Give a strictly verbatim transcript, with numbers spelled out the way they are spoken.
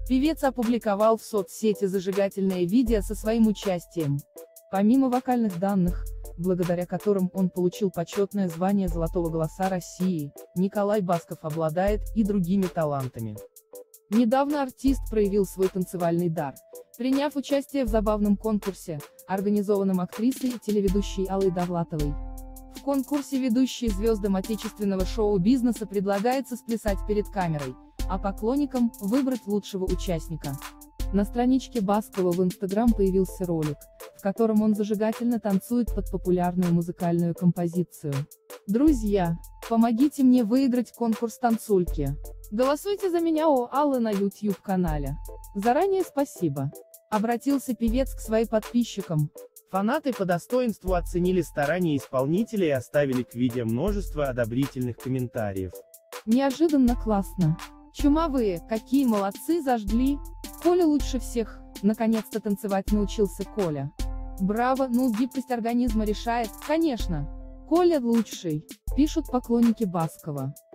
Певец опубликовал в соцсети зажигательное видео со своим участием. Помимо вокальных данных, благодаря которым он получил почетное звание «Золотого голоса России», Николай Басков обладает и другими талантами. Недавно артист проявил свой танцевальный дар, приняв участие в забавном конкурсе, организованном актрисой и телеведущей Аллой Довлатовой. В конкурсе ведущие звездам отечественного шоу-бизнеса предлагается сплясать перед камерой, а поклонникам – выбрать лучшего участника. На страничке Баскова в Инстаграм появился ролик, в котором он зажигательно танцует под популярную музыкальную композицию. Друзья, помогите мне выиграть конкурс танцульки. Голосуйте за меня у Аллы на YouTube-канале. Заранее спасибо. Обратился певец к своим подписчикам. Фанаты по достоинству оценили старания исполнителя и оставили к видео множество одобрительных комментариев. Неожиданно классно. Чумовые, какие молодцы, зажгли. Коля лучше всех. Наконец-то танцевать научился Коля. Браво, ну гибкость организма решает, конечно. Коля лучший, пишут поклонники Баскова.